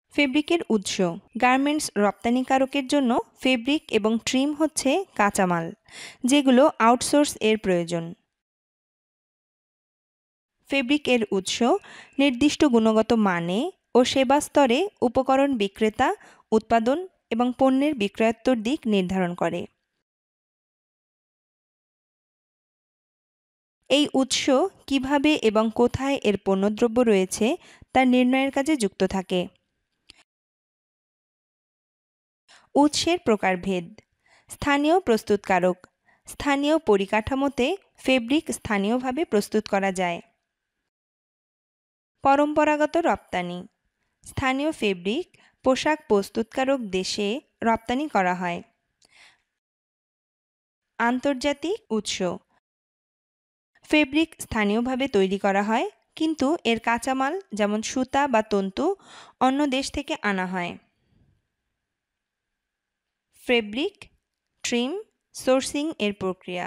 ফেব্রিকের উৎস। গার্মেন্টস রপ্তানিকারকের জন্য ফেব্রিক এবং ট্রিম হচ্ছে কাঁচামাল, যেগুলো আউটসোর্স এর প্রয়োজন। ফেব্রিক এর উৎস নির্দিষ্ট গুণগত মানে ও সেবা স্তরে উপকরণ বিক্রেতা, উৎপাদন এবং পণ্যের বিক্রয়োত্তর দিক নির্ধারণ করে। এই উৎস কিভাবে এবং কোথায় এর পণ্যদ্রব্য রয়েছে তা নির্ণয়ের কাজে যুক্ত থাকে। উৎসের প্রকারভেদ। স্থানীয় প্রস্তুতকারক। স্থানীয় পরিকাঠামোতে ফেব্রিক স্থানীয়ভাবে প্রস্তুত করা যায়। পরম্পরাগত রপ্তানি। স্থানীয় ফেব্রিক পোশাক প্রস্তুতকারক দেশে রপ্তানি করা হয়। আন্তর্জাতিক উৎস। ফেব্রিক স্থানীয়ভাবে তৈরি করা হয়, কিন্তু এর কাঁচামাল যেমন সুতা বা তন্তু অন্য দেশ থেকে আনা হয়। ফেব্রিক ট্রিম সোর্সিং এর প্রক্রিয়া।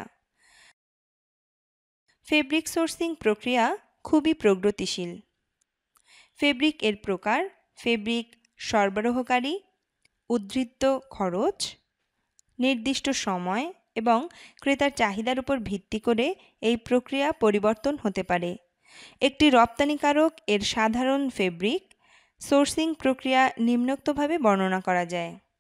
ফেব্রিক সোর্সিং প্রক্রিয়া খুবই প্রগতিশীল। ফেব্রিক এর প্রকার। ফেব্রিক সরবরাহকারী, উদ্ধৃত খরচ, নির্দিষ্ট সময় এবং ক্রেতার চাহিদার উপর ভিত্তি করে এই প্রক্রিয়া পরিবর্তন হতে পারে। একটি রপ্তানিকারক এর সাধারণ ফেব্রিক সোর্সিং প্রক্রিয়া নিম্নোক্তভাবে বর্ণনা করা যায়।